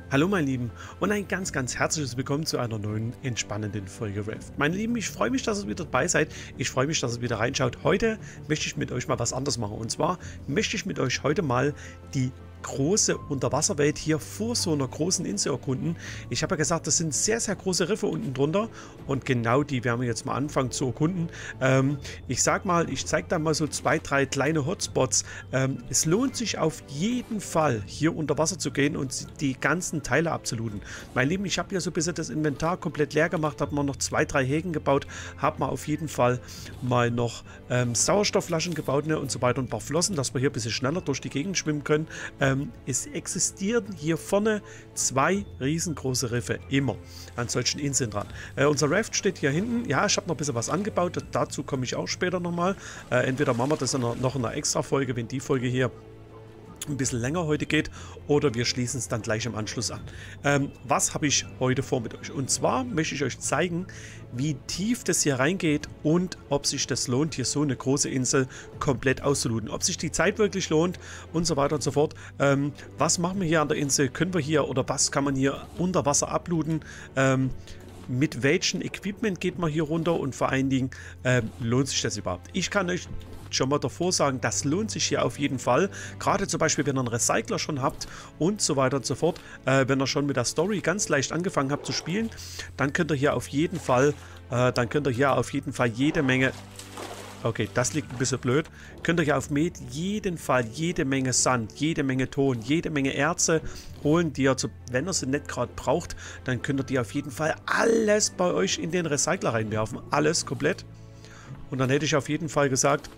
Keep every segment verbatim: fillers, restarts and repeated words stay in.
Hallo meine Lieben und ein ganz ganz herzliches Willkommen zu einer neuen entspannenden Folge Raft. Meine Lieben, ich freue mich, dass ihr wieder dabei seid. Ich freue mich, dass ihr wieder reinschaut. Heute möchte ich mit euch mal was anderes machen. Und zwar möchte ich mit euch heute mal die große Unterwasserwelt hier vor so einer großen Insel erkunden. Ich habe ja gesagt, das sind sehr, sehr große Riffe unten drunter und genau die werden wir jetzt mal anfangen zu erkunden. Ähm, ich sag mal, ich zeige da mal so zwei, drei kleine Hotspots. Ähm, es lohnt sich auf jeden Fall hier unter Wasser zu gehen und die ganzen Teile abzulooten. Mein Lieben, ich habe hier so ein bisschen das Inventar komplett leer gemacht, habe mal noch zwei, drei Häken gebaut, habe mal auf jeden Fall mal noch ähm, Sauerstoffflaschen gebaut, ne, und so weiter und ein paar Flossen, dass wir hier ein bisschen schneller durch die Gegend schwimmen können. Ähm, Es existieren hier vorne zwei riesengroße Riffe, immer an solchen Inseln dran. Äh, unser Raft steht hier hinten. Ja, ich habe noch ein bisschen was angebaut, dazu komme ich auch später nochmal. Äh, entweder machen wir das in einer, noch in einer extra Folge, wenn die Folge hier ein bisschen länger heute geht, oder wir schließen es dann gleich im Anschluss an. Ähm, was habe ich heute vor mit euch? Und zwar möchte ich euch zeigen, wie tief das hier reingeht und ob sich das lohnt, hier so eine große Insel komplett auszulooten. Ob sich die Zeit wirklich lohnt und so weiter und so fort. Ähm, was machen wir hier an der Insel? Können wir hier oder was kann man hier unter Wasser ablooten? Ähm, mit welchem Equipment geht man hier runter und vor allen Dingen ähm, lohnt sich das überhaupt? Ich kann euch schon mal davor sagen, das lohnt sich hier auf jeden Fall. Gerade zum Beispiel, wenn ihr einen Recycler schon habt und so weiter und so fort. Äh, wenn ihr schon mit der Story ganz leicht angefangen habt zu spielen, dann könnt ihr hier auf jeden Fall, äh, dann könnt ihr hier auf jeden Fall jede Menge. Okay, das liegt ein bisschen blöd. Könnt ihr hier auf jeden Fall jede Menge Sand, jede Menge Ton, jede Menge Erze holen, die ihr, zu, wenn ihr sie nicht gerade braucht, dann könnt ihr die auf jeden Fall alles bei euch in den Recycler reinwerfen. Alles komplett. Und dann hätte ich auf jeden Fall gesagt,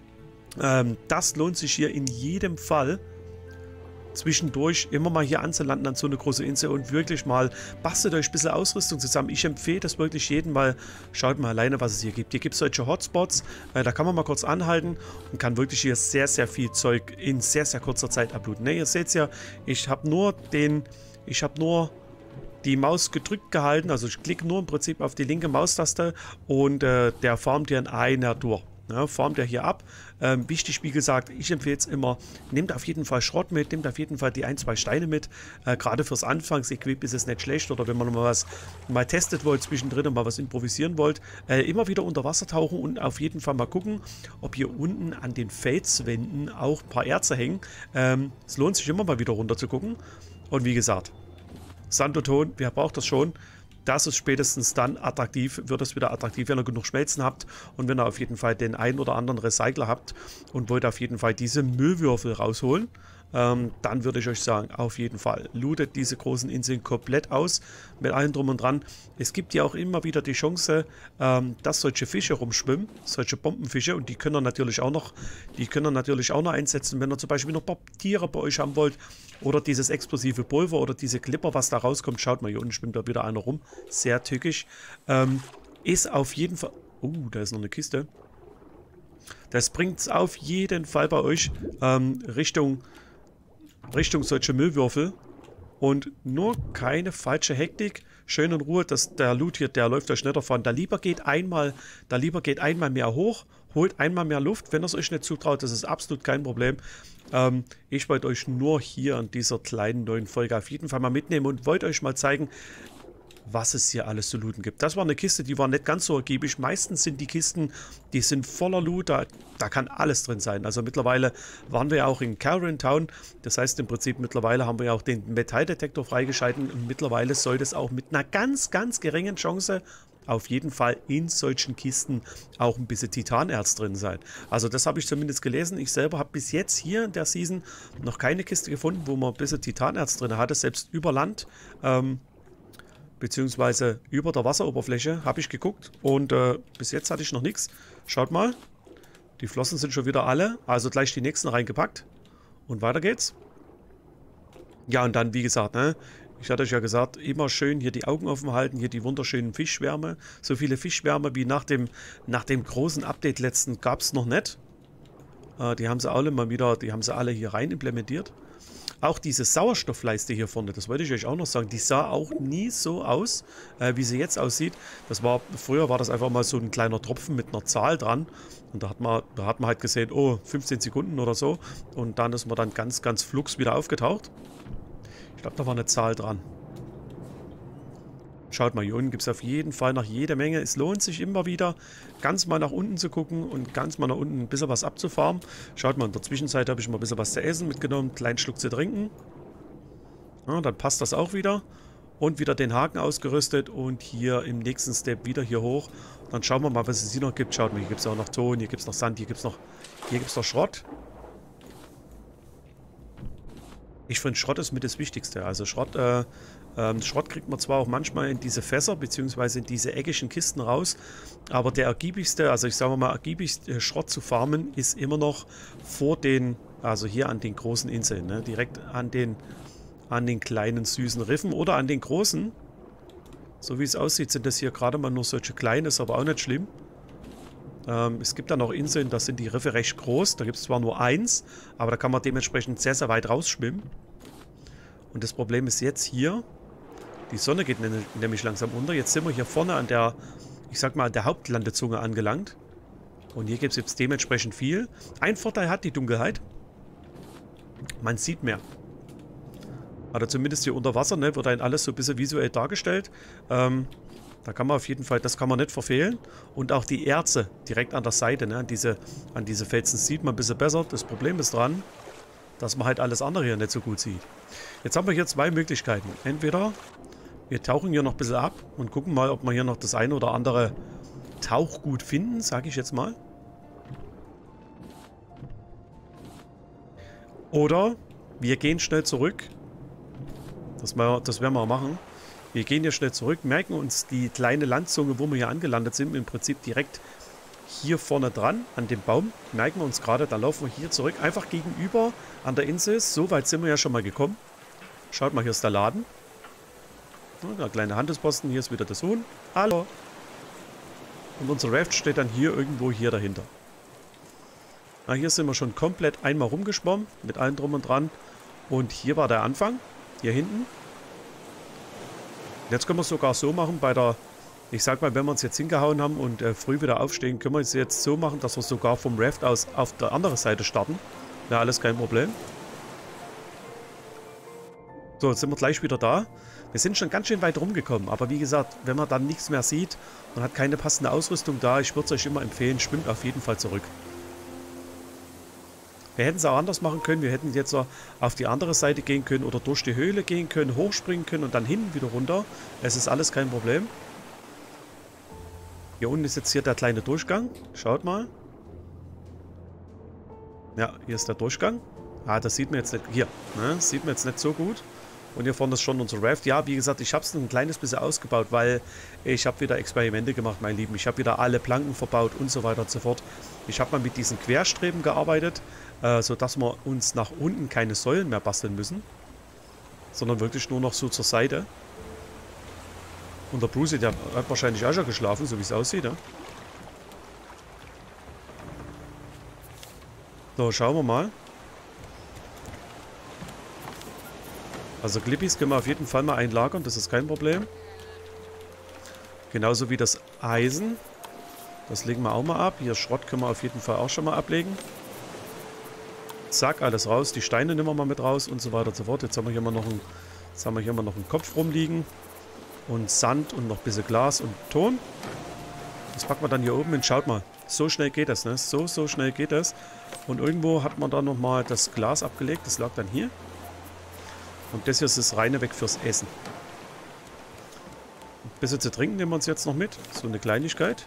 ähm, das lohnt sich hier in jedem Fall, zwischendurch immer mal hier anzulanden an so eine große Insel und wirklich mal bastelt euch ein bisschen Ausrüstung zusammen. Ich empfehle das wirklich jedem, weil schaut mal alleine, was es hier gibt. Hier gibt es solche Hotspots, äh, da kann man mal kurz anhalten und kann wirklich hier sehr, sehr viel Zeug in sehr, sehr kurzer Zeit ablooten. Ne, ihr seht es ja, ich habe nur den, ich habe nur die Maus gedrückt gehalten, also ich klicke nur im Prinzip auf die linke Maustaste und äh, der farmt hier in einer Tour. Ja, farmt er hier ab. Ähm, wichtig, wie gesagt, ich empfehle es immer, nehmt auf jeden Fall Schrott mit, nehmt auf jeden Fall die ein, zwei Steine mit. Äh, Gerade fürs Anfangsequip ist es nicht schlecht, oder wenn man mal was mal testet wollt zwischendrin und mal was improvisieren wollt, äh, immer wieder unter Wasser tauchen und auf jeden Fall mal gucken, ob hier unten an den Felswänden auch ein paar Erze hängen. Ähm, es lohnt sich immer mal wieder runter zu gucken. Und wie gesagt, Sand und Ton, wer braucht das schon? Das ist spätestens dann attraktiv, wird es wieder attraktiv, wenn ihr genug Schmelzen habt und wenn ihr auf jeden Fall den einen oder anderen Recycler habt und wollt auf jeden Fall diese Müllwürfel rausholen, ähm, dann würde ich euch sagen, auf jeden Fall lootet diese großen Inseln komplett aus, mit allem drum und dran. Es gibt ja auch immer wieder die Chance, ähm, dass solche Fische rumschwimmen, solche Bombenfische, und die können ihr natürlich auch noch, die können ihr natürlich auch noch einsetzen, wenn ihr zum Beispiel noch ein paar Tiere bei euch haben wollt. Oder dieses explosive Pulver oder diese Clipper, was da rauskommt. Schaut mal, hier unten schwimmt da wieder einer rum. Sehr tückisch. Ähm, ist auf jeden Fall... Oh, uh, da ist noch eine Kiste. Das bringt es auf jeden Fall bei euch ähm, Richtung, Richtung solche Müllwürfel. Und nur keine falsche Hektik. Schön in Ruhe, dass der Loot hier, der läuft euch nicht davon. Da lieber geht einmal, da lieber geht einmal mehr hoch, holt einmal mehr Luft, wenn ihr es euch nicht zutraut. Das ist absolut kein Problem. Ähm, ich wollte euch nur hier an dieser kleinen neuen Folge auf jeden Fall mal mitnehmen und wollte euch mal zeigen, was es hier alles zu looten gibt. Das war eine Kiste, die war nicht ganz so ergiebig. Meistens sind die Kisten, die sind voller Loot, da, da kann alles drin sein. Also mittlerweile waren wir ja auch in Calvin Town. Das heißt im Prinzip mittlerweile haben wir ja auch den Metalldetektor freigeschalten und mittlerweile soll das auch mit einer ganz, ganz geringen Chance auf jeden Fall in solchen Kisten auch ein bisschen Titanerz drin sein. Also das habe ich zumindest gelesen. Ich selber habe bis jetzt hier in der Season noch keine Kiste gefunden, wo man ein bisschen Titanerz drin hatte, selbst über Land. Ähm, beziehungsweise über der Wasseroberfläche habe ich geguckt und äh, bis jetzt hatte ich noch nichts. Schaut mal, die Flossen sind schon wieder alle, also gleich die nächsten reingepackt und weiter geht's. Ja, und dann, wie gesagt, ne, ich hatte euch ja gesagt, immer schön hier die Augen offen halten, hier die wunderschönen Fischschwärme. So viele Fischschwärme wie nach dem, nach dem großen Update letzten gab es noch nicht. Äh, die haben sie alle mal wieder, die haben sie alle hier rein implementiert. Auch diese Sauerstoffleiste hier vorne, das wollte ich euch auch noch sagen, die sah auch nie so aus, äh, wie sie jetzt aussieht. Das war, früher war das einfach mal so ein kleiner Tropfen mit einer Zahl dran. Und da hat man, da hat man halt gesehen, oh, fünfzehn Sekunden oder so. Und dann ist man dann ganz, ganz flugs wieder aufgetaucht. glaube, da war eine Zahl dran. Schaut mal, hier unten gibt es auf jeden Fall noch jede Menge. Es lohnt sich immer wieder, ganz mal nach unten zu gucken und ganz mal nach unten ein bisschen was abzufarmen. Schaut mal, in der Zwischenzeit habe ich mal ein bisschen was zu essen mitgenommen, einen kleinen Schluck zu trinken. Ja, dann passt das auch wieder. Und wieder den Haken ausgerüstet und hier im nächsten Step wieder hier hoch. Dann schauen wir mal, was es hier noch gibt. Schaut mal, hier gibt es auch noch Ton, hier gibt es noch Sand, hier gibt es noch, hier gibt es noch Schrott. Ich finde, Schrott ist mit das Wichtigste. Also Schrott, äh, ähm, Schrott kriegt man zwar auch manchmal in diese Fässer, beziehungsweise in diese eckigen Kisten raus, aber der ergiebigste, also ich sage mal ergiebigste Schrott zu farmen, ist immer noch vor den, also hier an den großen Inseln, ne? Direkt an den, an den kleinen süßen Riffen oder an den großen. So wie es aussieht, sind das hier gerade mal nur solche kleinen, ist aber auch nicht schlimm. Ähm, es gibt dann auch Inseln, da sind die Riffe recht groß. Da gibt es zwar nur eins, aber da kann man dementsprechend sehr, sehr weit rausschwimmen. Und das Problem ist jetzt hier, die Sonne geht nämlich langsam unter. Jetzt sind wir hier vorne an der, ich sag mal, an der Hauptlandezunge angelangt. Und hier gibt es jetzt dementsprechend viel. Ein Vorteil hat die Dunkelheit. Man sieht mehr. Also zumindest hier unter Wasser, ne, wird einem alles so ein bisschen visuell dargestellt. Ähm, da kann man auf jeden Fall, das kann man nicht verfehlen. Und auch die Erze direkt an der Seite, ne, an diese, an diese Felsen sieht man ein bisschen besser. Das Problem ist dran, dass man halt alles andere hier nicht so gut sieht. Jetzt haben wir hier zwei Möglichkeiten. Entweder wir tauchen hier noch ein bisschen ab und gucken mal, ob wir hier noch das eine oder andere Tauchgut finden, sage ich jetzt mal. Oder wir gehen schnell zurück. Das, mal, das werden wir auch machen. Wir gehen hier schnell zurück, merken uns die kleine Landzunge, wo wir hier angelandet sind, im Prinzip direkt hier vorne dran, an dem Baum. Merken wir uns gerade, da laufen wir hier zurück, einfach gegenüber an der Insel. So weit sind wir ja schon mal gekommen. Schaut mal, hier ist der Laden. Ja, der kleine Handelsposten, hier ist wieder das Huhn. Hallo. Und unser Raft steht dann hier irgendwo hier dahinter. Na, hier sind wir schon komplett einmal rumgeschwommen, mit allem drum und dran. Und hier war der Anfang. Hier hinten. Jetzt können wir es sogar so machen bei der, ich sag mal, wenn wir uns jetzt hingehauen haben und äh, früh wieder aufstehen, können wir es jetzt so machen, dass wir sogar vom Raft aus auf der anderen Seite starten. Ja, alles kein Problem. So, jetzt sind wir gleich wieder da. Wir sind schon ganz schön weit rumgekommen, aber wie gesagt, wenn man dann nichts mehr sieht und hat keine passende Ausrüstung da, ich würde es euch immer empfehlen, schwimmt auf jeden Fall zurück. Wir hätten es auch anders machen können. Wir hätten jetzt auf die andere Seite gehen können oder durch die Höhle gehen können, hochspringen können und dann hinten wieder runter. Es ist alles kein Problem. Hier unten ist jetzt hier der kleine Durchgang. Schaut mal. Ja, hier ist der Durchgang. Ah, das sieht man jetzt nicht. Hier, ne? Sieht man jetzt nicht so gut. Und hier vorne ist schon unser Raft. Ja, wie gesagt, ich habe es ein kleines bisschen ausgebaut, weil ich habe wieder Experimente gemacht, mein Lieben. Ich habe wieder alle Planken verbaut und so weiter und so fort. Ich habe mal mit diesen Querstreben gearbeitet, äh, sodass wir uns nach unten keine Säulen mehr basteln müssen, sondern wirklich nur noch so zur Seite. Und der Bruce, der hat wahrscheinlich auch schon geschlafen, so wie es aussieht. Ja? So, schauen wir mal. Also Clippys können wir auf jeden Fall mal einlagern, das ist kein Problem. Genauso wie das Eisen. Das legen wir auch mal ab. Hier Schrott können wir auf jeden Fall auch schon mal ablegen. Zack, alles raus. Die Steine nehmen wir mal mit raus und so weiter und so fort. Jetzt haben wir hier mal noch einen, jetzt haben wir hier mal noch einen Kopf rumliegen. Und Sand und noch ein bisschen Glas und Ton. Das packen wir dann hier oben hin. Schaut mal, so schnell geht das, ne? So, so schnell geht das. Und irgendwo hat man dann nochmal das Glas abgelegt. Das lag dann hier. Und das hier ist das reine weg fürs Essen. Ein bisschen zu trinken nehmen wir uns jetzt noch mit. So eine Kleinigkeit.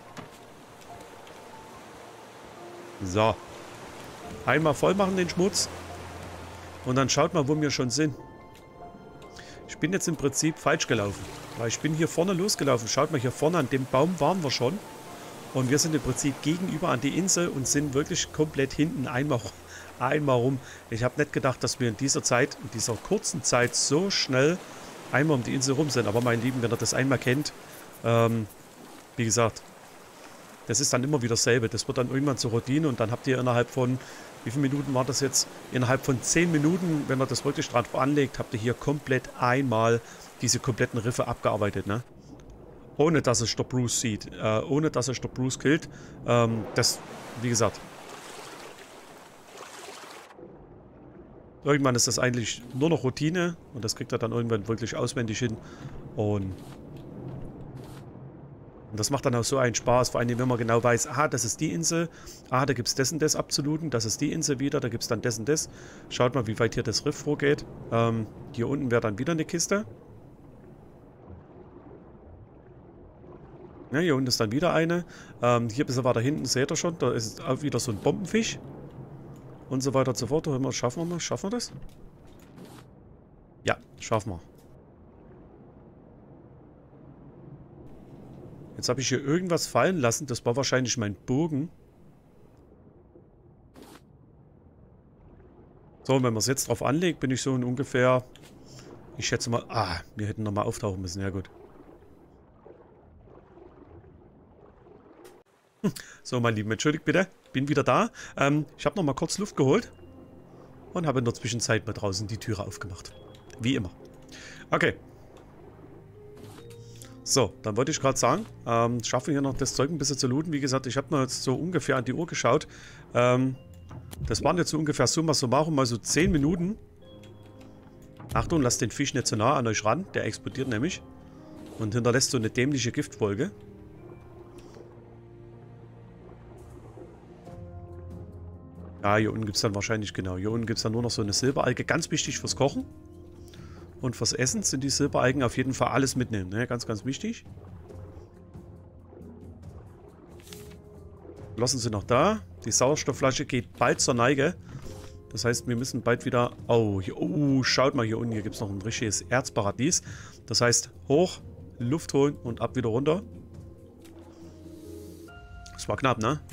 So. Einmal voll machen den Schmutz. Und dann schaut mal, wo wir schon sind. Ich bin jetzt im Prinzip falsch gelaufen. Weil ich bin hier vorne losgelaufen. Schaut mal, hier vorne an dem Baum waren wir schon. Und wir sind im Prinzip gegenüber an die Insel und sind wirklich komplett hinten einmal, einmal rum. Ich habe nicht gedacht, dass wir in dieser Zeit, in dieser kurzen Zeit so schnell einmal um die Insel rum sind. Aber mein Lieben, wenn ihr das einmal kennt, ähm, wie gesagt, das ist dann immer wieder dasselbe. Das wird dann irgendwann zur Routine und dann habt ihr innerhalb von, wie viele Minuten war das jetzt? Innerhalb von zehn Minuten, wenn ihr das wirklich dran anlegt, habt ihr hier komplett einmal diese kompletten Riffe abgearbeitet, ne? Ohne dass es der Bruce sieht, äh, ohne dass es der Bruce killt. Ähm, das, wie gesagt. Irgendwann ist das eigentlich nur noch Routine und das kriegt er dann irgendwann wirklich auswendig hin. Und, und das macht dann auch so einen Spaß, vor allem wenn man genau weiß, aha, das ist die Insel, ah, da gibt es das und das abzulooten, das ist die Insel wieder, da gibt es dann das und das. Schaut mal, wie weit hier das Riff vorgeht. Ähm, hier unten wäre dann wieder eine Kiste. Ja, hier unten ist dann wieder eine. Ähm, hier ein bisschen weiter hinten seht ihr schon, da ist auch wieder so ein Bombenfisch. Und so weiter und so fort. Schaffen wir mal? Schaffen wir das? Ja, schaffen wir. Jetzt habe ich hier irgendwas fallen lassen. Das war wahrscheinlich mein Bogen. So, und wenn man es jetzt drauf anlegt, bin ich so in ungefähr... Ich schätze mal... Ah, wir hätten nochmal auftauchen müssen. Ja, gut. So, mein Lieben, entschuldigt bitte. Bin wieder da. Ähm, ich habe nochmal kurz Luft geholt. Und habe in der Zwischenzeit mal draußen die Türe aufgemacht. Wie immer. Okay. So, dann wollte ich gerade sagen, ähm, schaffen wir hier noch das Zeug ein bisschen zu looten. Wie gesagt, ich habe noch jetzt so ungefähr an die Uhr geschaut. Ähm, das waren jetzt so ungefähr summa summarum mal so zehn Minuten. Achtung, lasst den Fisch nicht so nah an euch ran. Der explodiert nämlich. Und hinterlässt so eine dämliche Giftwolke. Ja, hier unten gibt es dann wahrscheinlich, genau, hier unten gibt es dann nur noch so eine Silberalge. Ganz wichtig fürs Kochen. Und fürs Essen sind die Silberalgen auf jeden Fall alles mitnehmen. Ne? Ganz, ganz wichtig. Lassen sie noch da. Die Sauerstoffflasche geht bald zur Neige. Das heißt, wir müssen bald wieder... Oh, hier, oh schaut mal hier unten. Hier gibt es noch ein richtiges Erzparadies. Das heißt, hoch, Luft holen und ab wieder runter. Das war knapp, ne?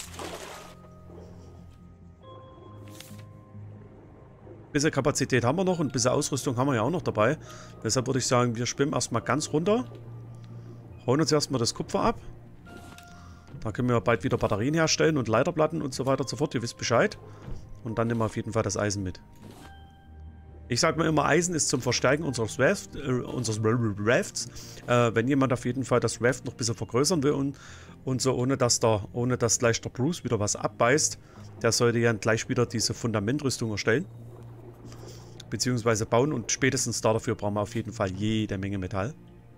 Ein bisschen Kapazität haben wir noch und ein bisschen Ausrüstung haben wir ja auch noch dabei. Deshalb würde ich sagen, wir schwimmen erstmal ganz runter. Hauen uns erstmal das Kupfer ab. Da können wir bald wieder Batterien herstellen und Leiterplatten und so weiter und so fort. Ihr wisst Bescheid. Und dann nehmen wir auf jeden Fall das Eisen mit. Ich sage mir immer, Eisen ist zum Verstärken unseres, Raft, äh, unseres Rafts. Äh, wenn jemand auf jeden Fall das Raft noch ein bisschen vergrößern will und, und so, ohne dass, der, ohne dass gleich der Bruce wieder was abbeißt, der sollte ja gleich wieder diese Fundamentrüstung erstellen. Beziehungsweise bauen und spätestens da dafür brauchen wir auf jeden Fall jede Menge Metall.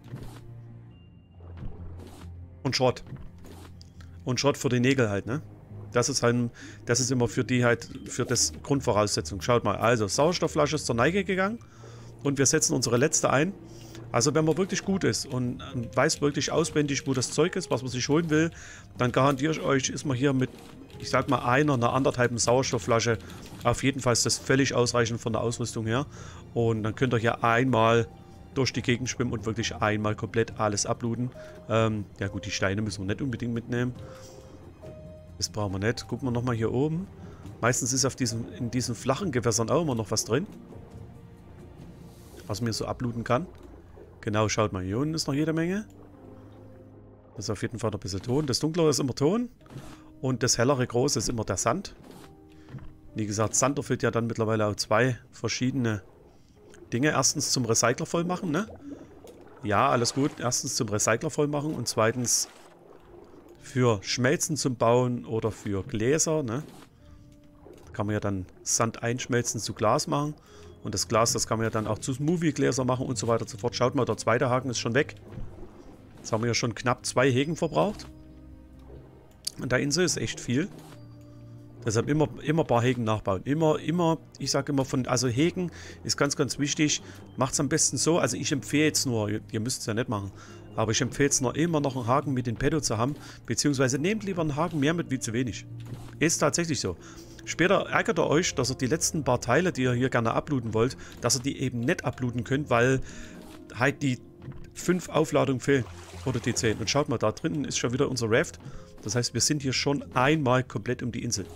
Und Schrott. Und Schrott für die Nägel halt, ne? Das ist halt, das ist immer für die halt, für das Grundvoraussetzung. Schaut mal, also Sauerstoffflasche ist zur Neige gegangen und wir setzen unsere letzte ein. Also wenn man wirklich gut ist und weiß wirklich auswendig, wo das Zeug ist, was man sich holen will, dann garantiere ich euch, ist man hier mit, ich sag mal, einer, einer anderthalben Sauerstoffflasche. Auf jeden Fall ist das völlig ausreichend von der Ausrüstung her. Und dann könnt ihr hier einmal durch die Gegend schwimmen und wirklich einmal komplett alles ablooten. Ähm, ja gut, die Steine müssen wir nicht unbedingt mitnehmen. Das brauchen wir nicht. Gucken wir nochmal hier oben. Meistens ist auf diesen, in diesen flachen Gewässern auch immer noch was drin. Was man so ablooten kann. Genau, schaut mal, hier unten ist noch jede Menge. Das ist auf jeden Fall noch ein bisschen Ton. Das Dunklere ist immer Ton. Und das hellere Große ist immer der Sand. Wie gesagt, Sand erfüllt ja dann mittlerweile auch zwei verschiedene Dinge. Erstens zum Recycler voll machen, ne? Ja, alles gut. Erstens zum Recycler voll machen und zweitens für Schmelzen zum Bauen oder für Gläser, ne? Da kann man ja dann Sand einschmelzen zu Glas machen. Und das Glas, das kann man ja dann auch zu Smoothie-Gläser machen und so weiter und so fort. Schaut mal, der zweite Haken ist schon weg. Jetzt haben wir ja schon knapp zwei Hegen verbraucht. Und der Insel ist echt viel. Deshalb immer, immer ein paar Hegen nachbauen. Immer, immer, ich sage immer von, also Hegen ist ganz, ganz wichtig. Macht es am besten so, also ich empfehle jetzt nur, ihr, ihr müsst es ja nicht machen, aber ich empfehle jetzt nur immer noch einen Haken mit in petto zu haben, beziehungsweise nehmt lieber einen Haken mehr mit wie zu wenig. Ist tatsächlich so. Später ärgert ihr euch, dass ihr die letzten paar Teile, die ihr hier gerne ablooten wollt, dass ihr die eben nicht ablooten könnt, weil halt die fünf Aufladungen fehlen. Oder die zehn. Und schaut mal, da drinnen ist schon wieder unser Raft. Das heißt, wir sind hier schon einmal komplett um die Insel.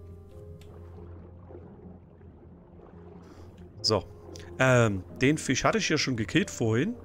So. Ähm, den Fisch hatte ich ja schon gekillt vorhin.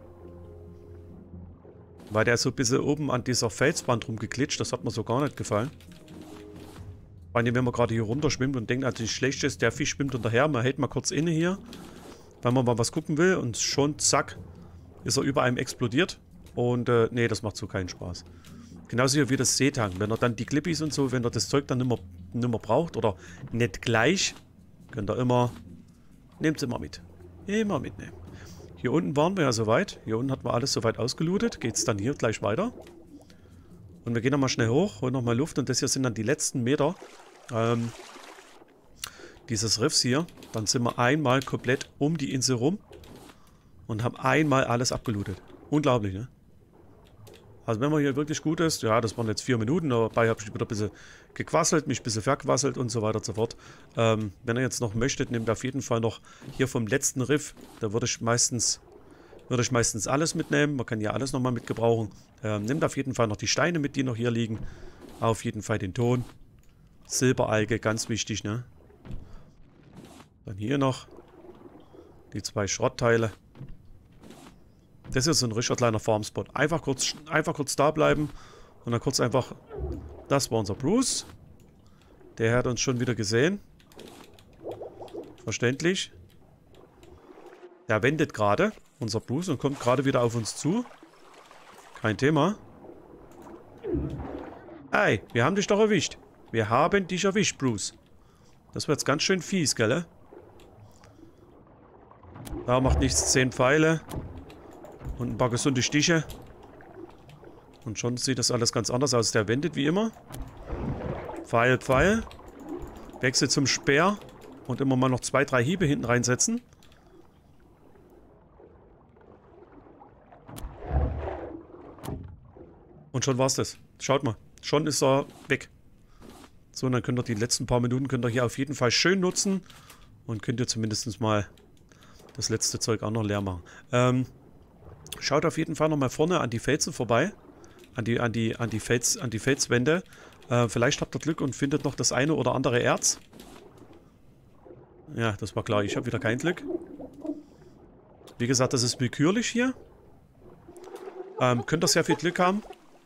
Weil der ist so ein bisschen oben an dieser Felswand rumgeglitscht. Das hat mir so gar nicht gefallen. Vor allem, wenn man gerade hier runter schwimmt und denkt, also das Schlechte ist, der Fisch schwimmt hinterher. Man hält mal kurz inne hier. Wenn man mal was gucken will. Und schon, zack, ist er über einem explodiert. Und, äh, nee, das macht so keinen Spaß. Genauso hier wie das Seetang. Wenn er dann die Clippies und so, wenn er das Zeug dann nicht mehr, nicht mehr braucht oder nicht gleich, könnt ihr immer nehmt sie immer mit. Immer mitnehmen. Hier unten waren wir ja soweit. Hier unten hatten wir alles soweit ausgelootet. Geht es dann hier gleich weiter. Und wir gehen nochmal schnell hoch, holen nochmal Luft. Und das hier sind dann die letzten Meter ähm, dieses Riffs hier. Dann sind wir einmal komplett um die Insel rum. Und haben einmal alles abgelootet. Unglaublich, ne? Also wenn man hier wirklich gut ist, ja, das waren jetzt vier Minuten, dabei habe ich wieder ein bisschen gequasselt, mich ein bisschen verquasselt und so weiter und so fort. Ähm, wenn ihr jetzt noch möchtet, nehmt auf jeden Fall noch hier vom letzten Riff, da würde ich meistens, würde ich meistens alles mitnehmen. Man kann ja alles nochmal mitgebrauchen. Ähm, nehmt auf jeden Fall noch die Steine mit, die noch hier liegen. Auf jeden Fall den Ton. Silberalge, ganz wichtig, ne? Dann hier noch die zwei Schrottteile. Das ist so ein richtiger kleiner Farmspot. Einfach kurz, einfach kurz da bleiben und dann kurz einfach... Das war unser Bruce. Der hat uns schon wieder gesehen. Verständlich. Der wendet gerade, unser Bruce, und kommt gerade wieder auf uns zu. Kein Thema. Ey, wir haben dich doch erwischt. Wir haben dich erwischt, Bruce. Das wird jetzt ganz schön fies, gell? Da macht nichts, zehn Pfeile. Und ein paar gesunde Stiche. Und schon sieht das alles ganz anders aus. Der wendet wie immer. Pfeil, Pfeil. Wechsel zum Speer. Und immer mal noch zwei, drei Hiebe hinten reinsetzen. Und schon war's das. Schaut mal. Schon ist er weg. So, und dann könnt ihr die letzten paar Minuten könnt ihr hier auf jeden Fall schön nutzen. Und könnt ihr zumindest mal das letzte Zeug auch noch leer machen. Ähm... Schaut auf jeden Fall nochmal vorne an die Felsen vorbei. An die, an die, an die, Fels, an die Felswände. Äh, vielleicht habt ihr Glück und findet noch das eine oder andere Erz. Ja, das war klar. Ich habe wieder kein Glück. Wie gesagt, das ist willkürlich hier. Ähm, könnt ihr sehr viel Glück haben.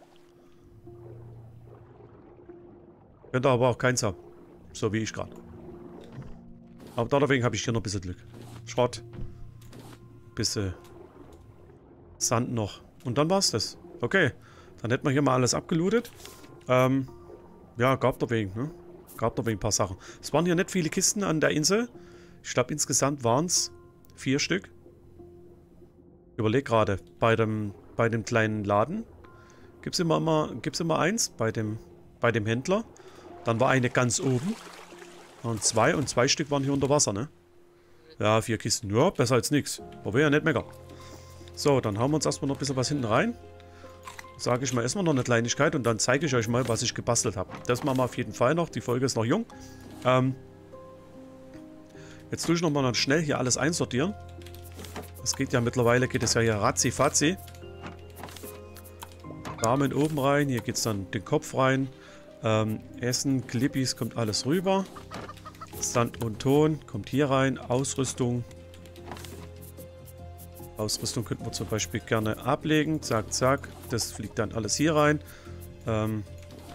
Könnt ihr aber auch keins haben. So wie ich gerade. Aber deswegen habe ich hier noch ein bisschen Glück. Schrott. Bisschen Sand noch. Und dann war's das. Okay. Dann hätten wir hier mal alles abgelootet. Ähm, ja, gab da wegen, ne? Gab da wegen ein paar Sachen. Es waren hier nicht viele Kisten an der Insel. Ich glaube, insgesamt waren es vier Stück. Überleg gerade, bei dem, bei dem kleinen Laden gibt es immer, immer, gibt's immer eins, bei dem, bei dem Händler. Dann war eine ganz oben. Und zwei, und zwei Stück waren hier unter Wasser, ne? Ja, vier Kisten. Ja, besser als nichts. Aber wir ja nicht meckern. So, dann hauen wir uns erstmal noch ein bisschen was hinten rein. Sage ich mal erstmal noch eine Kleinigkeit und dann zeige ich euch mal, was ich gebastelt habe. Das machen wir auf jeden Fall noch. Die Folge ist noch jung. Ähm, jetzt tue ich nochmal schnell hier alles einsortieren. Das geht ja mittlerweile, geht es ja hier ratzi-fatzi. Rahmen oben rein, hier geht es dann den Kopf rein. Ähm, Essen, Clippis, kommt alles rüber. Sand und Ton kommt hier rein. Ausrüstung. Ausrüstung könnten wir zum Beispiel gerne ablegen. Zack, zack. Das fliegt dann alles hier rein. Ähm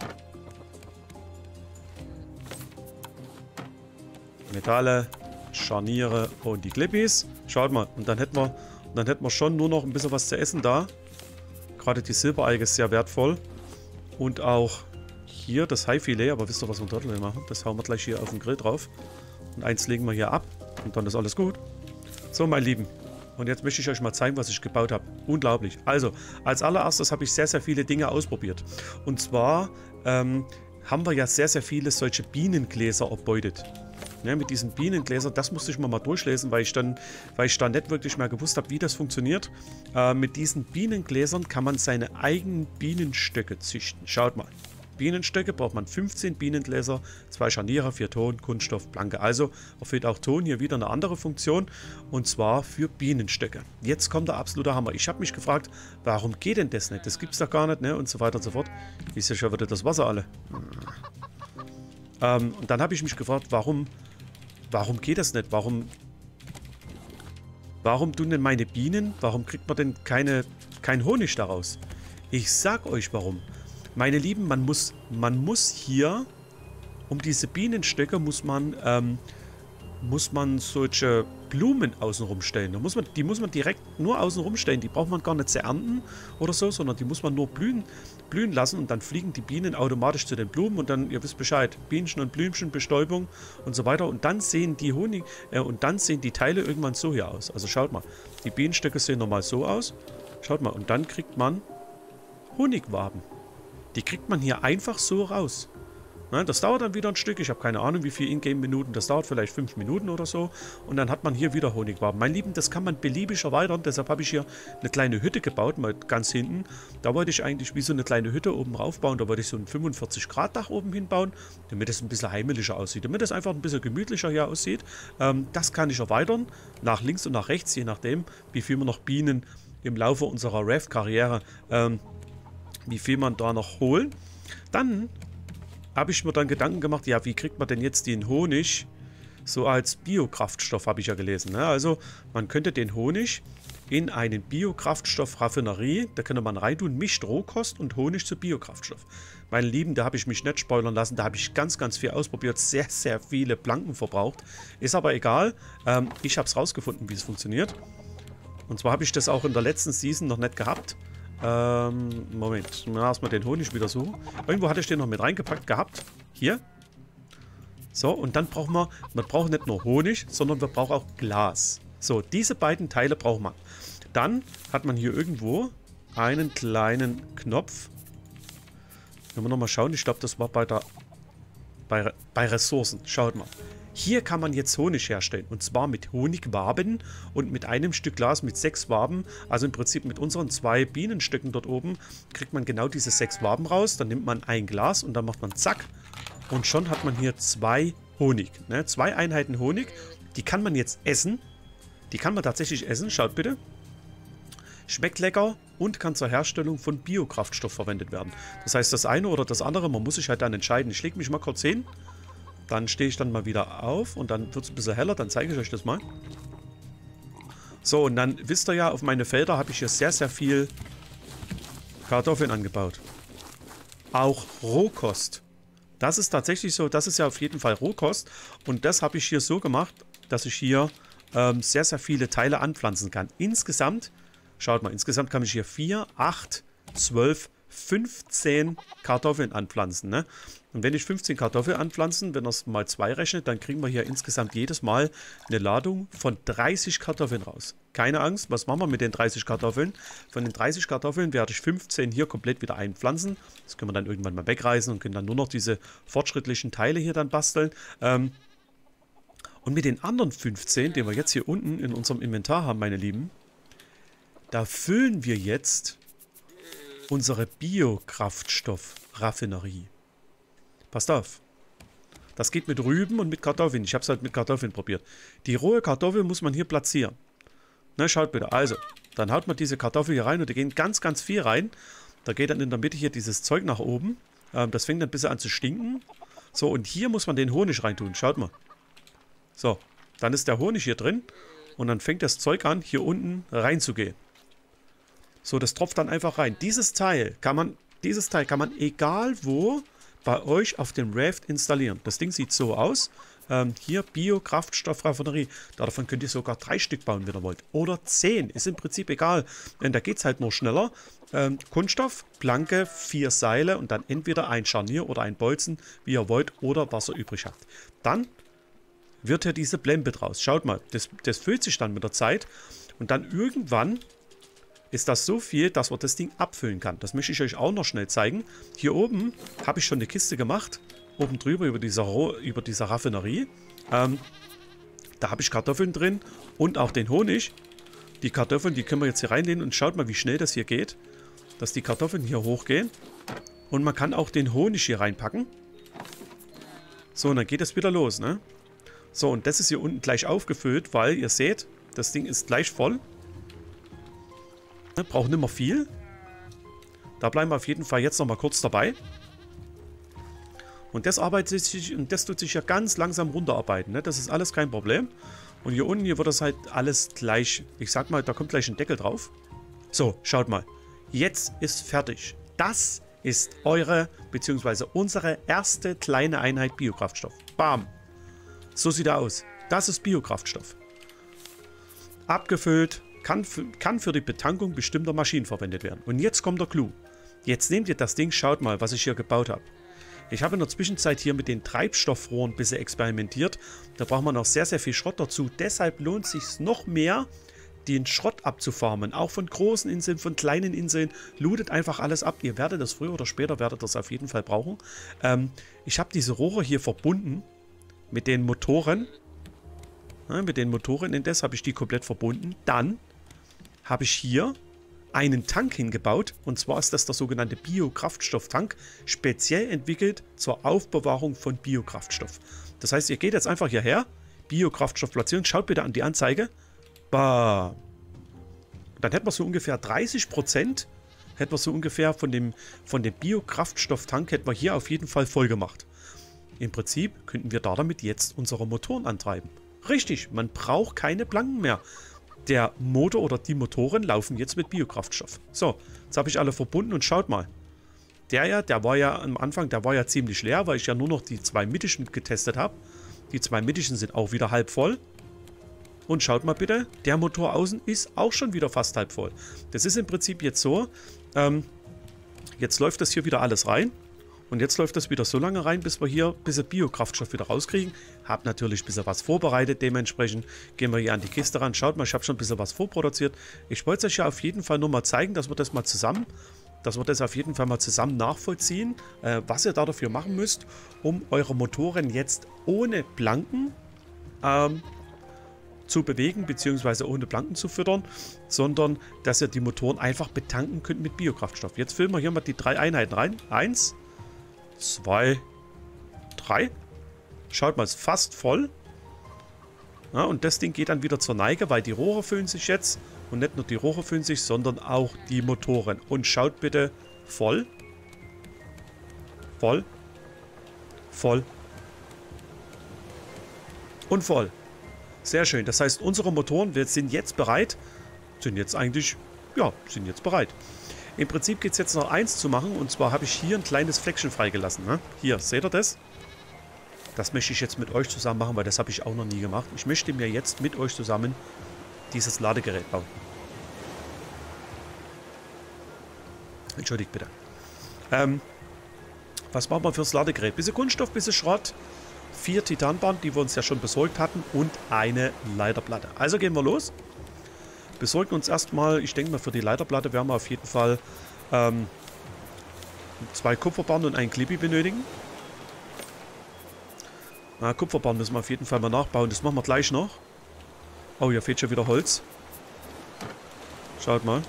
Metalle, Scharniere und die Clippis. Schaut mal. Und dann hätten wir, dann hätten wir schon nur noch ein bisschen was zu essen da. Gerade die Silberalge ist sehr wertvoll. Und auch hier das Haifilet. Aber wisst ihr, was wir dort machen? Das hauen wir gleich hier auf den Grill drauf. Und eins legen wir hier ab. Und dann ist alles gut. So, meine Lieben. Und jetzt möchte ich euch mal zeigen, was ich gebaut habe. Unglaublich. Also, als allererstes habe ich sehr, sehr viele Dinge ausprobiert. Und zwar ähm, haben wir ja sehr, sehr viele solche Bienengläser erbeutet. Ja, mit diesen Bienengläsern, das musste ich mir mal durchlesen, weil ich dann, weil ich dann nicht wirklich mehr gewusst habe, wie das funktioniert. Äh, mit diesen Bienengläsern kann man seine eigenen Bienenstöcke züchten. Schaut mal. Bienenstöcke braucht man fünfzehn Bienengläser, zwei Scharniere, vier Ton, Kunststoff, Blanke. Also erfüllt auch Ton hier wieder eine andere Funktion und zwar für Bienenstöcke. Jetzt kommt der absolute Hammer. Ich habe mich gefragt, warum geht denn das nicht? Das gibt es doch gar nicht, ne? Und so weiter und so fort. Ist ja schon wieder das Wasser alle. Ähm, und dann habe ich mich gefragt, warum, warum geht das nicht? Warum, warum tun denn meine Bienen, warum kriegt man denn keine, kein Honig daraus? Ich sag euch warum. Meine Lieben, man muss, man muss hier, um diese Bienenstöcke muss man, ähm, muss man solche Blumen außenrum stellen. Da muss man, die muss man direkt nur außenrum stellen. Die braucht man gar nicht zu ernten oder so, sondern die muss man nur blühen, blühen lassen und dann fliegen die Bienen automatisch zu den Blumen und dann, ihr wisst Bescheid, Bienchen und Blümchen, Bestäubung und so weiter. Und dann sehen die Honig, äh, und dann sehen die Teile irgendwann so hier aus. Also schaut mal, die Bienenstöcke sehen normal so aus. Schaut mal, und dann kriegt man Honigwaben. Die kriegt man hier einfach so raus. Na, das dauert dann wieder ein Stück. Ich habe keine Ahnung, wie viel Ingame-Minuten. Das dauert vielleicht fünf Minuten oder so. Und dann hat man hier wieder Honigwaben. Mein Lieben, das kann man beliebig erweitern. Deshalb habe ich hier eine kleine Hütte gebaut, mal ganz hinten. Da wollte ich eigentlich wie so eine kleine Hütte oben raufbauen. Da wollte ich so ein fünfundvierzig Grad Dach oben hinbauen, damit es ein bisschen heimeliger aussieht. Damit es einfach ein bisschen gemütlicher hier aussieht. Ähm, das kann ich erweitern. Nach links und nach rechts, je nachdem, wie viel man noch Bienen im Laufe unserer Raft-Karriere, ähm, wie viel man da noch holen. Dann habe ich mir dann Gedanken gemacht, ja, wie kriegt man denn jetzt den Honig so als Biokraftstoff, habe ich ja gelesen. Ne? Also man könnte den Honig in einen Biokraftstoff-Raffinerie, da könnte man reintun, mischt Rohkost und Honig zu Biokraftstoff. Meine Lieben, da habe ich mich nicht spoilern lassen, da habe ich ganz, ganz viel ausprobiert, sehr, sehr viele Planken verbraucht. Ist aber egal, ähm, ich habe es rausgefunden, wie es funktioniert. Und zwar habe ich das auch in der letzten Season noch nicht gehabt. Ähm, Moment, mal erstmal den Honig wieder suchen. Irgendwo hatte ich den noch mit reingepackt gehabt. Hier. So, und dann brauchen wir, man braucht nicht nur Honig, sondern wir brauchen auch Glas. So, diese beiden Teile braucht man. Dann hat man hier irgendwo einen kleinen Knopf. Wenn wir nochmal schauen, ich glaube, das war bei der, bei, bei Ressourcen. Schaut mal. Hier kann man jetzt Honig herstellen. Und zwar mit Honigwaben und mit einem Stück Glas mit sechs Waben. Also im Prinzip mit unseren zwei Bienenstöcken dort oben kriegt man genau diese sechs Waben raus. Dann nimmt man ein Glas und dann macht man zack. Und schon hat man hier zwei Honig. Ne? Zwei Einheiten Honig. Die kann man jetzt essen. Die kann man tatsächlich essen. Schaut bitte. Schmeckt lecker und kann zur Herstellung von Biokraftstoff verwendet werden. Das heißt, das eine oder das andere, man muss sich halt dann entscheiden. Ich lege mich mal kurz hin. Dann stehe ich dann mal wieder auf und dann wird es ein bisschen heller, dann zeige ich euch das mal. So, und dann wisst ihr ja, auf meine Felder habe ich hier sehr, sehr viel Kartoffeln angebaut. Auch Rohkost. Das ist tatsächlich so, das ist ja auf jeden Fall Rohkost. Und das habe ich hier so gemacht, dass ich hier ähm, sehr, sehr viele Teile anpflanzen kann. Insgesamt, schaut mal, insgesamt kann ich hier vier, acht, zwölf, fünfzehn Kartoffeln anpflanzen. Ne? Und wenn ich fünfzehn Kartoffeln anpflanzen, wenn das mal zwei rechnet, dann kriegen wir hier insgesamt jedes Mal eine Ladung von dreißig Kartoffeln raus. Keine Angst, was machen wir mit den dreißig Kartoffeln? Von den dreißig Kartoffeln werde ich fünfzehn hier komplett wieder einpflanzen. Das können wir dann irgendwann mal wegreißen und können dann nur noch diese fortschrittlichen Teile hier dann basteln. Ähm und mit den anderen fünfzehn, den wir jetzt hier unten in unserem Inventar haben, meine Lieben, da füllen wir jetzt unsere Biokraftstoff-Raffinerie. Passt auf. Das geht mit Rüben und mit Kartoffeln. Ich habe es halt mit Kartoffeln probiert. Die rohe Kartoffel muss man hier platzieren. Na, schaut bitte. Also, dann haut man diese Kartoffel hier rein und da gehen ganz, ganz viel rein. Da geht dann in der Mitte hier dieses Zeug nach oben. Ähm, das fängt dann ein bisschen an zu stinken. So, und hier muss man den Honig reintun. Schaut mal. So, dann ist der Honig hier drin. Und dann fängt das Zeug an, hier unten reinzugehen. So, das tropft dann einfach rein. Dieses Teil kann man, dieses Teil kann man egal wo bei euch auf dem Raft installieren. Das Ding sieht so aus. Ähm, hier Biokraftstoff-Raffinerie. Davon könnt ihr sogar drei Stück bauen, wenn ihr wollt. Oder zehn. Ist im Prinzip egal. Denn da geht es halt nur schneller. Ähm, Kunststoff, Planke, vier Seile und dann entweder ein Scharnier oder ein Bolzen, wie ihr wollt, oder was ihr übrig habt. Dann wird hier diese Blempe draus. Schaut mal, das, das füllt sich dann mit der Zeit. Und dann irgendwann ist das so viel, dass man das Ding abfüllen kann. Das möchte ich euch auch noch schnell zeigen. Hier oben habe ich schon eine Kiste gemacht. Oben drüber über dieser, über dieser Raffinerie. Ähm, da habe ich Kartoffeln drin und auch den Honig. Die Kartoffeln, die können wir jetzt hier reinlehnen und schaut mal, wie schnell das hier geht. Dass die Kartoffeln hier hochgehen. Und man kann auch den Honig hier reinpacken. So, und dann geht es wieder los, ne? So, und das ist hier unten gleich aufgefüllt, weil ihr seht, das Ding ist gleich voll. Braucht nicht mehr viel. Da bleiben wir auf jeden Fall jetzt noch mal kurz dabei. Und das arbeitet sich, und das tut sich ja ganz langsam runterarbeiten. Ne? Das ist alles kein Problem. Und hier unten, hier wird das halt alles gleich, ich sag mal, da kommt gleich ein Deckel drauf. So, schaut mal. Jetzt ist fertig. Das ist eure, beziehungsweise unsere erste kleine Einheit Biokraftstoff. Bam. So sieht er aus. Das ist Biokraftstoff. Abgefüllt, kann für, kann für die Betankung bestimmter Maschinen verwendet werden. Und jetzt kommt der Clou. Jetzt nehmt ihr das Ding, schaut mal, was ich hier gebaut habe. Ich habe in der Zwischenzeit hier mit den Treibstoffrohren ein bisschen experimentiert. Da braucht man noch sehr, sehr viel Schrott dazu. Deshalb lohnt es sich noch mehr, den Schrott abzufarmen. Auch von großen Inseln, von kleinen Inseln. Lootet einfach alles ab. Ihr werdet das früher oder später, werdet das auf jeden Fall brauchen. Ähm, ich habe diese Rohre hier verbunden mit den Motoren. Ja, mit den Motoren. Indes habe ich die komplett verbunden. Dann habe ich hier einen Tank hingebaut. Und zwar ist das der sogenannte Biokraftstofftank. Speziell entwickelt zur Aufbewahrung von Biokraftstoff. Das heißt, ihr geht jetzt einfach hierher. Biokraftstoff platzieren. Schaut bitte an die Anzeige. Bam. Dann hätten wir so ungefähr dreißig Prozent, hätten wir so ungefähr von dem, von dem Biokraftstofftank hätten wir hier auf jeden Fall voll gemacht. Im Prinzip könnten wir da damit jetzt unsere Motoren antreiben. Richtig, man braucht keine Planken mehr. Der Motor oder die Motoren laufen jetzt mit Biokraftstoff. So, jetzt habe ich alle verbunden und schaut mal. Der ja, der war ja am Anfang, der war ja ziemlich leer, weil ich ja nur noch die zwei mittischen getestet habe. Die zwei mittischen sind auch wieder halb voll. Und schaut mal bitte, der Motor außen ist auch schon wieder fast halb voll. Das ist im Prinzip jetzt so, ähm, jetzt läuft das hier wieder alles rein. Und jetzt läuft das wieder so lange rein, bis wir hier ein bisschen Biokraftstoff wieder rauskriegen. Hab natürlich ein bisschen was vorbereitet, dementsprechend gehen wir hier an die Kiste ran. Schaut mal, ich habe schon ein bisschen was vorproduziert. Ich wollte es euch ja auf jeden Fall nur mal zeigen, dass wir das mal zusammen, dass wir das auf jeden Fall mal zusammen nachvollziehen, äh, was ihr da dafür machen müsst, um eure Motoren jetzt ohne Planken ähm, zu bewegen, beziehungsweise ohne Planken zu füttern, sondern dass ihr die Motoren einfach betanken könnt mit Biokraftstoff. Jetzt füllen wir hier mal die drei Einheiten rein. Eins, zwei, drei. Schaut mal, ist fast voll. Ja, und das Ding geht dann wieder zur Neige, weil die Rohre füllen sich jetzt. Und nicht nur die Rohre füllen sich, sondern auch die Motoren. Und schaut bitte, voll. Voll. Voll. Und voll. Sehr schön. Das heißt, unsere Motoren, wir sind jetzt bereit. Sind jetzt eigentlich, ja, sind jetzt bereit. Im Prinzip geht es jetzt noch eins zu machen. Und zwar habe ich hier ein kleines Fleckchen freigelassen. Ne? Hier, seht ihr das? Das möchte ich jetzt mit euch zusammen machen, weil das habe ich auch noch nie gemacht. Ich möchte mir jetzt mit euch zusammen dieses Ladegerät bauen. Entschuldigt bitte. Ähm, was machen wir fürs Ladegerät? Bisschen Kunststoff, bisschen Schrott. Vier Titanbahnen, die wir uns ja schon besorgt hatten. Und eine Leiterplatte. Also gehen wir los. Besorgen uns erstmal, ich denke mal für die Leiterplatte werden wir auf jeden Fall ähm, zwei Kupferbahnen und einen Clippy benötigen. Na, Kupferbahnen müssen wir auf jeden Fall mal nachbauen. Das machen wir gleich noch. Oh, hier fehlt schon wieder Holz. Schaut mal.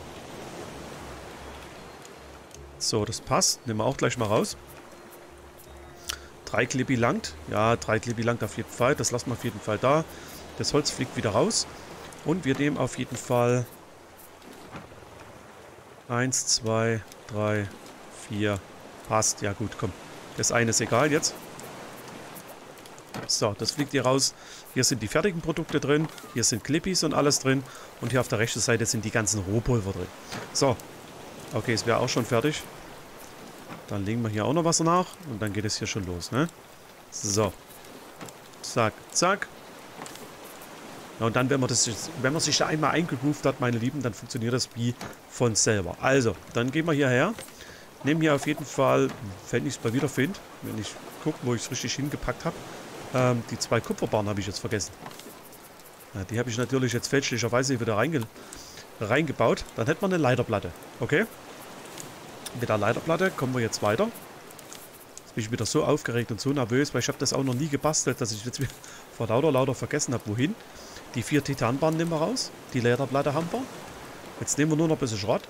So, das passt. Nehmen wir auch gleich mal raus. Drei Clippy langt. Ja, drei Clippy langt auf jeden Fall. Das lassen wir auf jeden Fall da. Das Holz fliegt wieder raus. Und wir nehmen auf jeden Fall eins, zwei, drei, vier. Passt. Ja gut, komm. Das eine ist egal jetzt. So, das fliegt hier raus. Hier sind die fertigen Produkte drin. Hier sind Clippys und alles drin. Und hier auf der rechten Seite sind die ganzen Rohpulver drin. So. Okay, es wäre auch schon fertig. Dann legen wir hier auch noch Wasser nach. Und dann geht es hier schon los, ne? So. Zack, zack. Ja, und dann, wenn man, das jetzt, wenn man sich da einmal eingegroovt hat, meine Lieben, dann funktioniert das wie von selber. Also, dann gehen wir hierher. Nehmen hier auf jeden Fall, wenn ich es mal wieder finde, wenn ich gucke, wo ich es richtig hingepackt habe, ähm, die zwei Kupferbahnen habe ich jetzt vergessen. Ja, die habe ich natürlich jetzt fälschlicherweise wieder reinge reingebaut. Dann hätten wir eine Leiterplatte. Okay? Mit der Leiterplatte kommen wir jetzt weiter. Jetzt bin ich wieder so aufgeregt und so nervös, weil ich habe das auch noch nie gebastelt, dass ich jetzt vor lauter lauter vergessen habe, wohin. Die vier Titanbahnen nehmen wir raus. Die Leiterplatte haben wir. Jetzt nehmen wir nur noch ein bisschen Schrott.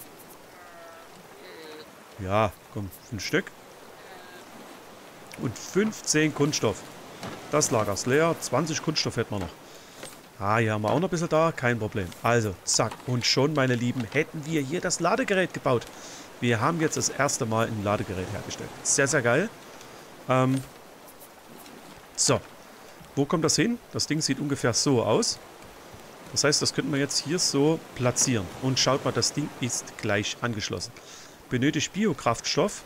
Ja, komm, fünf Stück. Und fünfzehn Kunststoff. Das Lager ist leer. zwanzig Kunststoff hätten wir noch. Ah, hier haben wir auch noch ein bisschen da. Kein Problem. Also, zack. Und schon, meine Lieben, hätten wir hier das Ladegerät gebaut. Wir haben jetzt das erste Mal ein Ladegerät hergestellt. Sehr, sehr geil. Ähm, so. Wo kommt das hin? Das Ding sieht ungefähr so aus. Das heißt, das könnten wir jetzt hier so platzieren. Und schaut mal, das Ding ist gleich angeschlossen. Benötigt Biokraftstoff.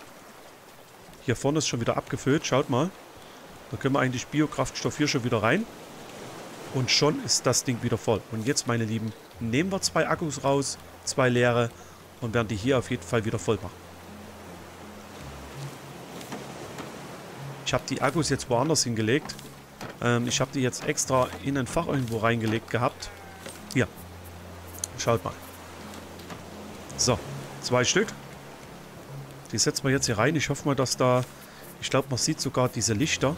Hier vorne ist schon wieder abgefüllt. Schaut mal. Da können wir eigentlich Biokraftstoff hier schon wieder rein. Und schon ist das Ding wieder voll. Und jetzt, meine Lieben, nehmen wir zwei Akkus raus, zwei leere und werden die hier auf jeden Fall wieder voll machen. Ich habe die Akkus jetzt woanders hingelegt. Ähm, ich habe die jetzt extra in ein Fach irgendwo reingelegt gehabt. Hier. Schaut mal. So, zwei Stück. Die setzen wir jetzt hier rein. Ich hoffe mal, dass da... Ich glaube, man sieht sogar diese Lichter.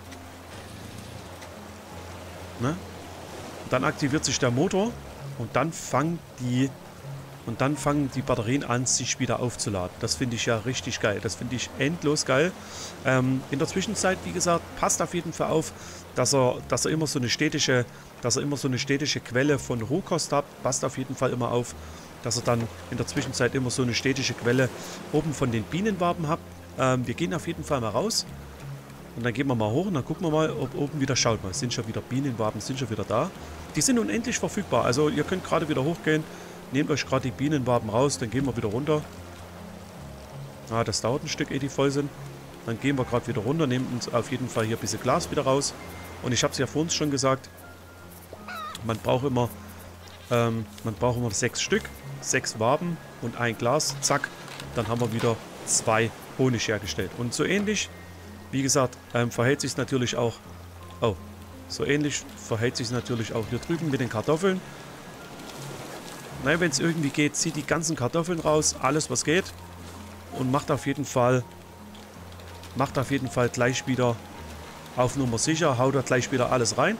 Ne? Und dann aktiviert sich der Motor und dann fangen die und dann fangen die Batterien an, sich wieder aufzuladen. Das finde ich ja richtig geil. Das finde ich endlos geil. Ähm, in der Zwischenzeit, wie gesagt, passt auf jeden Fall auf, dass er, dass er immer so eine stetische, dass er immer so eine stetische Quelle von Rohkost hat. Passt auf jeden Fall immer auf, dass er dann in der Zwischenzeit immer so eine stetische Quelle oben von den Bienenwaben hat. Ähm, wir gehen auf jeden Fall mal raus. Und dann gehen wir mal hoch und dann gucken wir mal, ob oben wieder, schaut mal, sind schon wieder Bienenwaben, sind schon wieder da. Die sind unendlich verfügbar, also ihr könnt gerade wieder hochgehen, nehmt euch gerade die Bienenwaben raus, dann gehen wir wieder runter. Ah, das dauert ein Stück, ehe die voll sind. Dann gehen wir gerade wieder runter, nehmen uns auf jeden Fall hier ein bisschen Glas wieder raus. Und ich habe es ja vorhin schon gesagt, man braucht immer, ähm, man braucht immer sechs Stück, sechs Waben und ein Glas, zack, dann haben wir wieder zwei Honig hergestellt. Und so ähnlich... Wie gesagt, ähm, verhält sich natürlich auch, oh, so ähnlich verhält sich natürlich auch hier drüben mit den Kartoffeln. Nein, wenn es irgendwie geht, zieht die ganzen Kartoffeln raus, alles was geht. Und macht auf jeden Fall, macht auf jeden Fall gleich wieder auf Nummer sicher, haut da gleich wieder alles rein.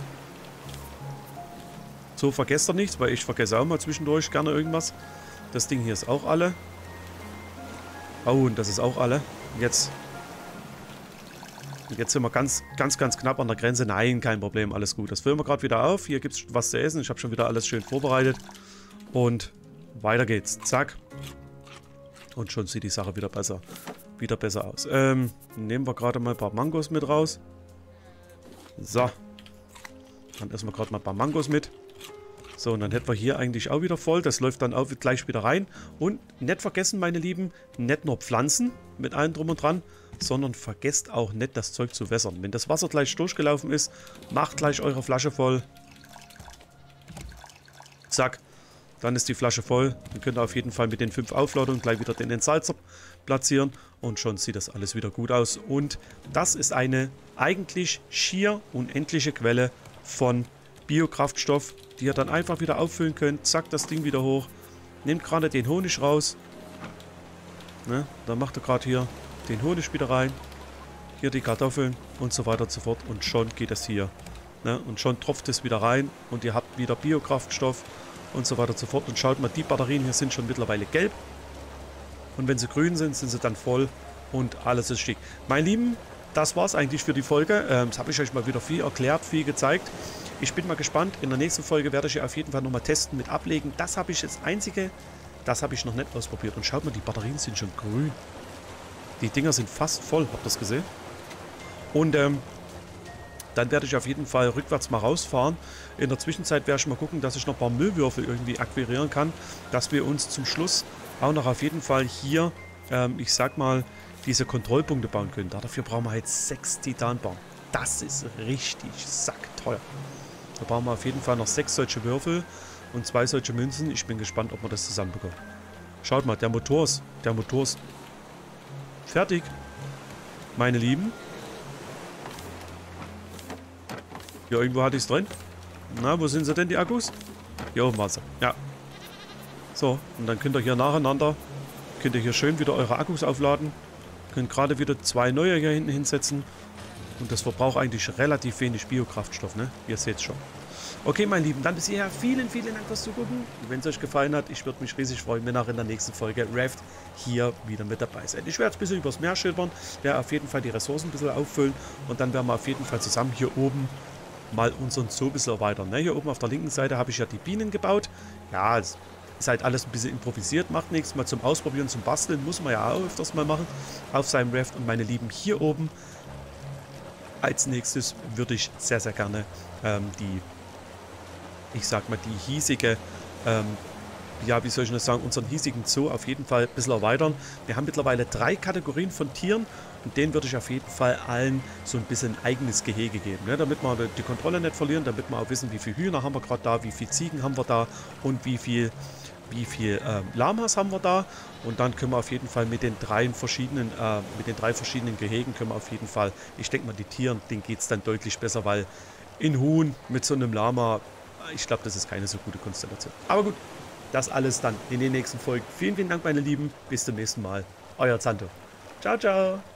So vergesst ihr nichts, weil ich vergesse auch mal zwischendurch gerne irgendwas. Das Ding hier ist auch alle. Oh, und das ist auch alle. Jetzt... Jetzt sind wir ganz, ganz, ganz knapp an der Grenze. Nein, kein Problem, alles gut. Das füllen wir gerade wieder auf. Hier gibt es was zu essen. Ich habe schon wieder alles schön vorbereitet. Und weiter geht's. Zack. Und schon sieht die Sache wieder besser, wieder besser aus. Ähm, nehmen wir gerade mal ein paar Mangos mit raus. So. Dann essen wir gerade mal ein paar Mangos mit. So, und dann hätten wir hier eigentlich auch wieder voll. Das läuft dann auch gleich wieder rein. Und nicht vergessen, meine Lieben, nicht nur Pflanzen mit allem drum und dran, sondern vergesst auch nicht, das Zeug zu wässern. Wenn das Wasser gleich durchgelaufen ist, macht gleich eure Flasche voll. Zack, dann ist die Flasche voll. Dann könnt ihr auf jeden Fall mit den fünf Aufladungen gleich wieder den Entsalzer platzieren und schon sieht das alles wieder gut aus. Und das ist eine eigentlich schier unendliche Quelle von Biokraftstoff, die ihr dann einfach wieder auffüllen könnt. Zack, das Ding wieder hoch. Nehmt gerade den Honig raus. Ne? Dann macht ihr gerade hier den Honig wieder rein. Hier die Kartoffeln und so weiter und so fort. Und schon geht es hier. Ne? Und schon tropft es wieder rein. Und ihr habt wieder Biokraftstoff und so weiter und so fort. Und schaut mal, die Batterien hier sind schon mittlerweile gelb. Und wenn sie grün sind, sind sie dann voll. Und alles ist schick. Meine Lieben, das war es eigentlich für die Folge. Ähm, das habe ich euch mal wieder viel erklärt, viel gezeigt. Ich bin mal gespannt. In der nächsten Folge werde ich ja auf jeden Fall nochmal testen mit Ablegen. Das habe ich das einzige, das habe ich noch nicht ausprobiert. Und schaut mal, die Batterien sind schon grün. Die Dinger sind fast voll, habt ihr das gesehen? Und ähm, dann werde ich auf jeden Fall rückwärts mal rausfahren. In der Zwischenzeit werde ich mal gucken, dass ich noch ein paar Müllwürfel irgendwie akquirieren kann, dass wir uns zum Schluss auch noch auf jeden Fall hier, ähm, ich sag mal, diese Kontrollpunkte bauen können. Dafür brauchen wir halt sechs Titanbarren. Das ist richtig sackteuer. Da brauchen wir auf jeden Fall noch sechs solche Würfel und zwei solche Münzen. Ich bin gespannt, ob wir das zusammenbekommen. Schaut mal, der Motor ist, der Motor ist fertig, meine Lieben. Hier irgendwo hatte ich es drin. Na, wo sind sie denn, die Akkus? Hier oben war sie. Ja. So, und dann könnt ihr hier nacheinander, könnt ihr hier schön wieder eure Akkus aufladen. Könnt gerade wieder zwei neue hier hinten hinsetzen. Und das verbraucht eigentlich relativ wenig Biokraftstoff, ne? Ihr seht es schon. Okay, meine Lieben, dann bis hierher. Vielen, vielen Dank fürs Zugucken. Wenn es euch gefallen hat, ich würde mich riesig freuen, wenn auch in der nächsten Folge Raft hier wieder mit dabei seid. Ich werde ein bisschen übers Meer schildern, werde auf jeden Fall die Ressourcen ein bisschen auffüllen und dann werden wir auf jeden Fall zusammen hier oben mal unseren Zoo ein bisschen erweitern. Ne? Hier oben auf der linken Seite habe ich ja die Bienen gebaut. Ja, es ist halt alles ein bisschen improvisiert, macht nichts. Mal zum Ausprobieren, zum Basteln muss man ja auch öfters mal machen auf seinem Raft. Und meine Lieben, hier oben als nächstes würde ich sehr, sehr gerne ähm, die, ich sag mal, die hiesige, ähm, ja, wie soll ich das sagen, unseren hiesigen Zoo auf jeden Fall ein bisschen erweitern. Wir haben mittlerweile drei Kategorien von Tieren und denen würde ich auf jeden Fall allen so ein bisschen ein eigenes Gehege geben, ne? Damit wir die Kontrolle nicht verlieren, damit wir auch wissen, wie viele Hühner haben wir gerade da, wie viele Ziegen haben wir da und wie viel, wie viel äh, Lamas haben wir da. Und dann können wir auf jeden Fall mit den drei verschiedenen, äh, mit den drei verschiedenen Gehegen können wir auf jeden Fall, ich denke mal, die Tieren, denen geht es dann deutlich besser, weil in Huhn mit so einem Lama, ich glaube, das ist keine so gute Konstellation. Aber gut, das alles dann in den nächsten Folgen. Vielen, vielen Dank, meine Lieben. Bis zum nächsten Mal. Euer Zanto. Ciao, ciao.